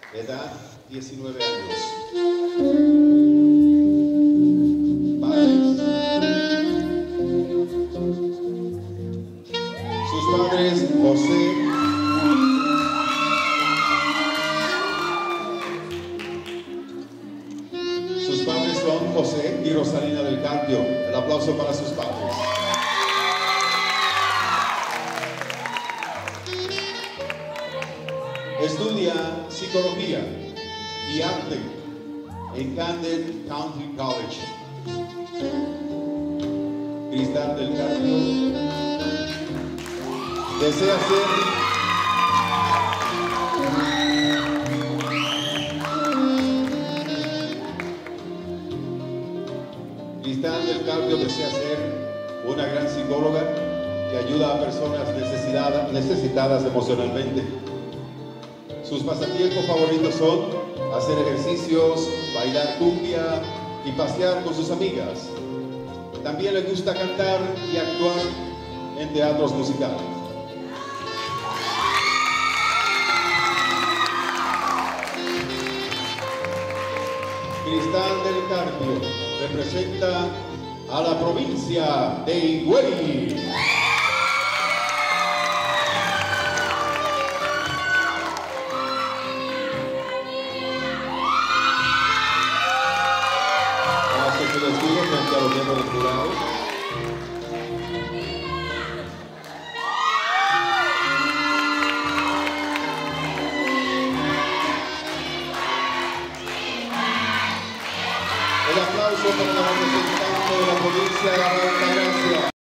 edad 19 años. Padres. Sus padres, José son José y Rosalina del Carpio. El aplauso para sus padres. Estudia psicología y arte en Camden Country College. Cristal del Carpio desea ser una gran psicóloga que ayuda a personas necesitadas emocionalmente. Sus pasatiempos favoritos son hacer ejercicios, bailar cumbia y pasear con sus amigas. También le gusta cantar y actuar en teatros musicales. Cristal del Carpio representa a la provincia de Higüey. Hace su despido frente a los miembros del jurado. El aplauso para la representante de la provincia de La Rioja.